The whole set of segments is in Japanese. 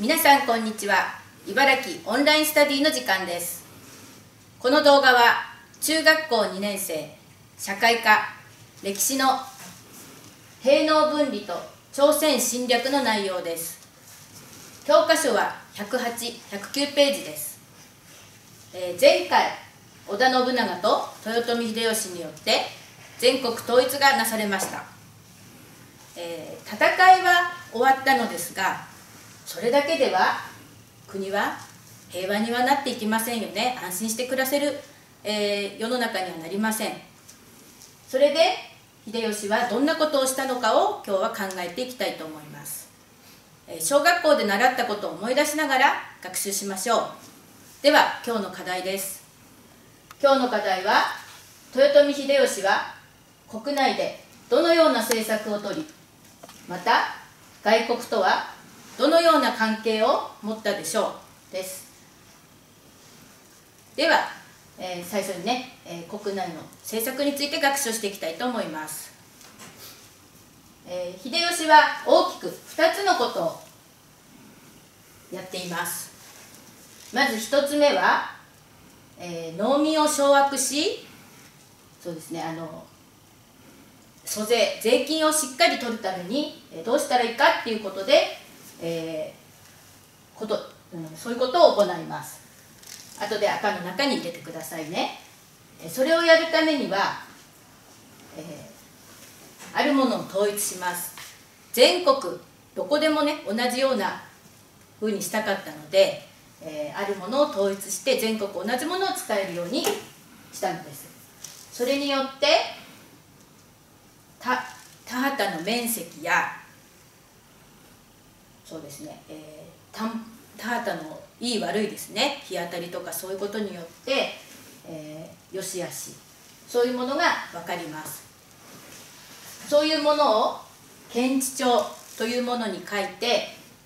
皆さんこんにちは。茨城オンラインスタディの時間です。この動画は中学校2年生社会科歴史の兵農分離と朝鮮侵略の内容です。教科書は108、109ページです。前回織田信長と豊臣秀吉によって全国統一がなされました。戦いは終わったのですが、それだけでは国は平和にはなっていきませんよね。安心して暮らせる、世の中にはなりません。それで秀吉はどんなことをしたのかを今日は考えていきたいと思います。小学校で習ったことを思い出しながら学習しましょう。では今日の課題です。今日の課題は、豊臣秀吉は国内でどのような政策をとり、また外国とはどのような関係を持ったでしょうです。では、最初にね、国内の政策について学習していきたいと思います。秀吉は大きく2つのことをやっています。まず1つ目は、農民を掌握し、そうですね、租税、税金をしっかり取るためにどうしたらいいかっていうことで、そういうことを行います。後で赤の中に入れてくださいね。それをやるためには、あるものを統一します。全国どこでもね、同じような風にしたかったので、あるものを統一して全国同じものを使えるようにしたのです。それによって田畑の面積や、そうですね、田畑のいい悪いですね、日当たりとかそういうことによって、良し悪し、そういうものが分かります。そういうものを検地帳というものに書いて、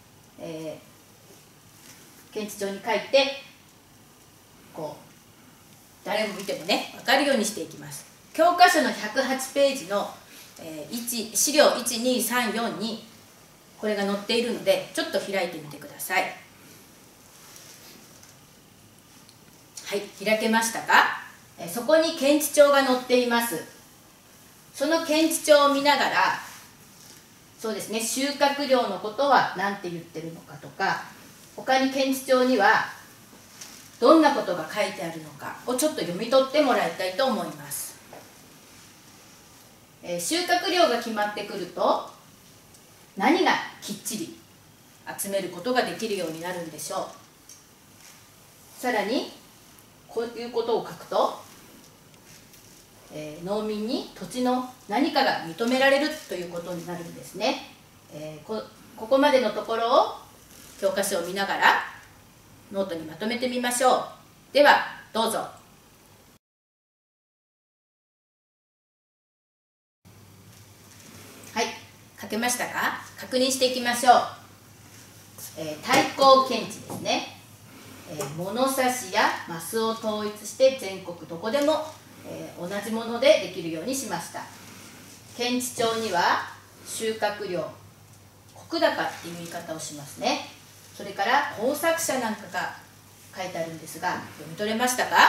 検地帳に書いてこう誰も見てもね分かるようにしていきます。教科書の108ページの、資料1234にこれが載っているので、ちょっと開いてみてください。はい、開けましたか？そこに検地帳が載っています。その検地帳を見ながら、そうですね、収穫量のことは何て言ってるのかとか、他に検地帳にはどんなことが書いてあるのかをちょっと読み取ってもらいたいと思います。収穫量が決まってくると、何がきっちり集めることができるようになるんでしょう。さらにこういうことを書くと、農民に土地の何かが認められるということになるんですね。ここまでのところを教科書を見ながらノートにまとめてみましょう。ではどうぞ。はい、書けましたか？確認していきましょう。対抗検地ですね。物差しやマスを統一して全国どこでも、同じものでできるようにしました。検地帳には収穫量、石高っていう言い方をしますね。それから工作者なんかが書いてあるんですが、読み取れましたか？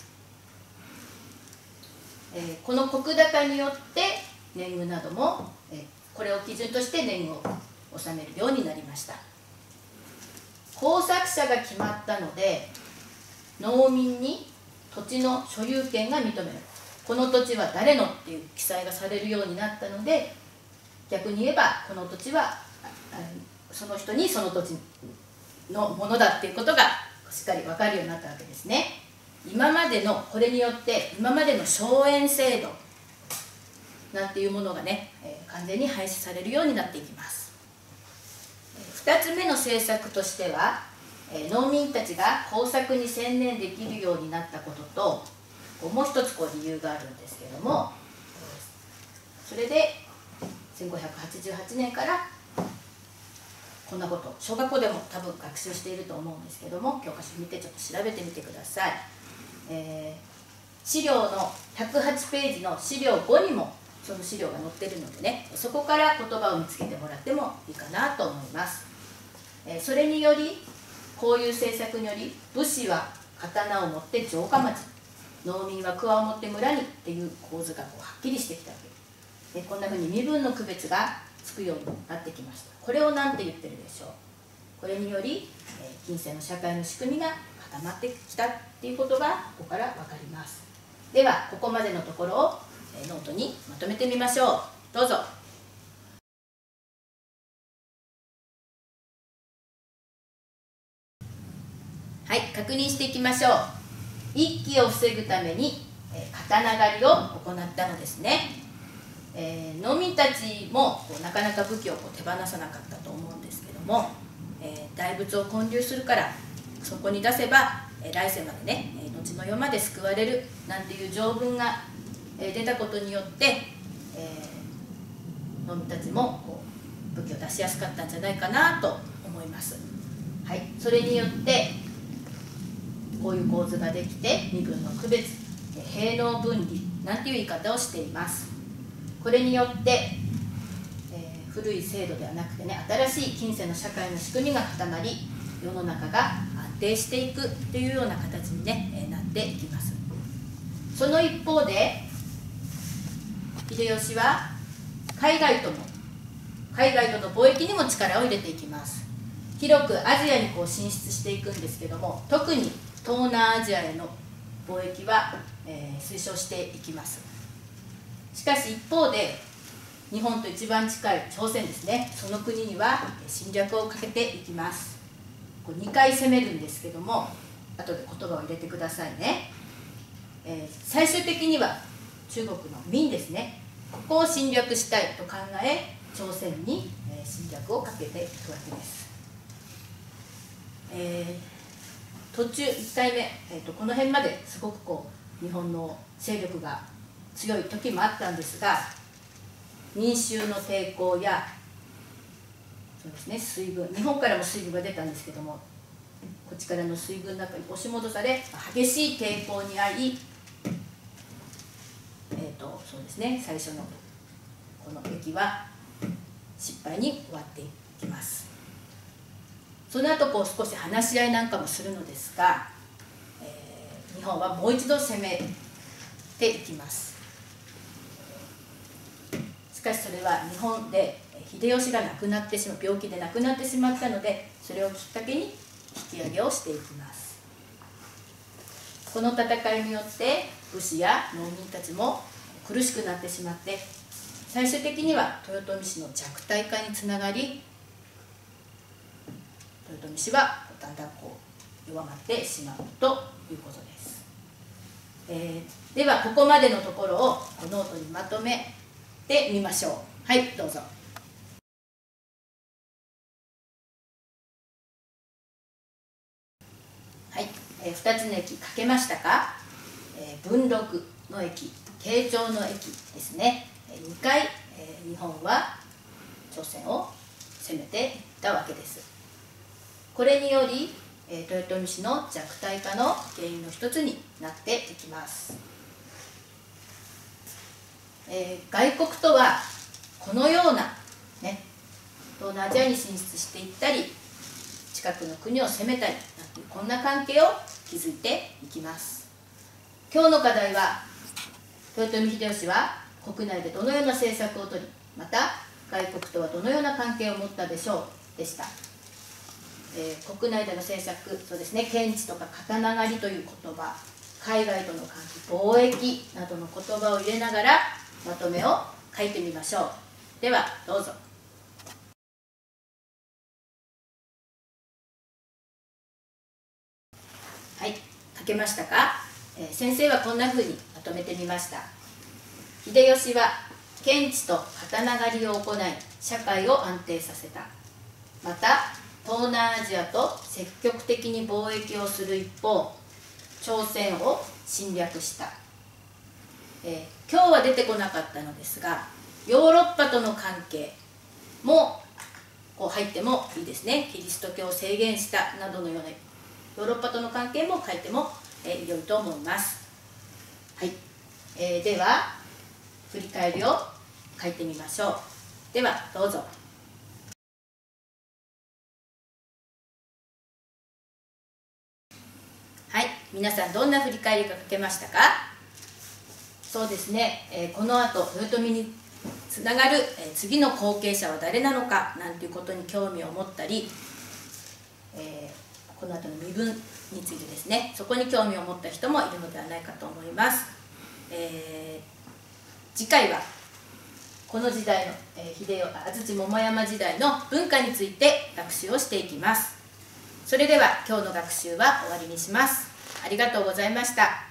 この石高によって年貢なども、これを基準として年貢を納めるようになりました。工作者が決まったので、農民に土地の所有権が認められる。この土地は誰のっていう記載がされるようになったので、逆に言えばこの土地はその人にその土地のものだっていうことがしっかり分かるようになったわけですね。今までのこれによって今までの荘園制度なんていうものがね、完全に廃止されるようになっていきます。2つ目の政策としては、農民たちが工作に専念できるようになったことと、もう一つ理由があるんですけども、それで1588年からこんなこと小学校でも多分学習していると思うんですけども、教科書見てちょっと調べてみてください。資料の108ページの資料5にもその資料が載ってるのでね、そこから言葉を見つけてもらってもいいかなと思います。 それによりこういう政策により武士は刀を持って城下町、農民は桑を持って村にっていう構図がはっきりしてきたわけで、こんなふうに身分の区別がつくようになってきました。これを何て言ってるでしょう。これにより近世の社会の仕組みが固まってきたっていうことがここから分かります。ではここまでのところをノートにまとめてみましょう。どうぞ。はい、確認していきましょう。一揆を防ぐために刀狩りを行ったのですね。農民たちもなかなか武器を手放さなかったと思うんですけども、大仏を建立するからそこに出せば来世までね、後の世まで救われるなんていう条文が出たことによって、農民たちも武器を出しやすかったんじゃないかなと思います。はい、それによってこういう構図ができて身分の区別、兵農分離なんていう言い方をしています。これによって、古い制度ではなくてね、新しい近世の社会の仕組みが固まり、世の中が安定していくというような形に、ね、なっていきます。その一方で秀吉は海外との貿易にも力を入れていきます。広くアジアに進出していくんですけども、特に東南アジアへの貿易は、推奨していきます。しかし一方で日本と一番近い朝鮮ですね、その国には侵略をかけていきます。2回攻めるんですけども、後で言葉を入れてくださいね。最終的には中国の明ですね、ここを侵略したいと考え、朝鮮に侵略をかけていくわけです。途中1回目、この辺まですごく日本の勢力が強い時もあったんですが、民衆の抵抗やそうですね、水軍、日本からも水軍が出たんですけども、こっちからの水軍の中に押し戻され激しい抵抗に遭い、そうですね、最初のこの劇は失敗に終わっていきます。その後少し話し合いなんかもするのですが、日本はもう一度攻めていきます。しかしそれは日本で秀吉が亡くなってしまう、病気で亡くなってしまったので、それをきっかけに引き上げをしていきます。この戦いによって武士や農民たちも苦しくなってしまって、最終的には豊臣氏の弱体化につながり、豊臣氏はだんだん弱まってしまうということです。ではここまでのところをノートにまとめてみましょう。はい、どうぞ。はい、2つの駅書けましたか？文禄の駅、慶長の駅ですね。2回、日本は朝鮮を攻めていったわけです。これにより豊臣氏の弱体化の原因の一つになっていきます。外国とはこのような、ね、東南アジアに進出していったり、近くの国を攻めたりなんていうこんな関係を築いていきます。今日の課題は、豊臣秀吉は国内でどのような政策をとり、また外国とはどのような関係を持ったでしょうでした。国内での政策、そうですね、検地とか刀狩りという言葉、海外との関係、貿易などの言葉を入れながらまとめを書いてみましょう。ではどうぞ。はい、書けましたか？先生はこんなふうにまとめてみました。秀吉は検地と刀狩りを行い、社会を安定させた。また東南アジアと積極的に貿易をする一方、朝鮮を侵略した。今日は出てこなかったのですが、ヨーロッパとの関係も入ってもいいですね。キリスト教を制限したなどのようなヨーロッパとの関係も書いても良いと思います。はい、では振り返りを書いてみましょう。ではどうぞ。 皆さんどんな振り返りが書けましたか？そうですね、この後豊臣につながる、次の後継者は誰なのかなんていうことに興味を持ったり、この後の身分についてですね、そこに興味を持った人もいるのではないかと思います。次回はこの時代の、安土桃山時代の文化について学習をしていきます。それでは今日の学習は終わりにします。ありがとうございました。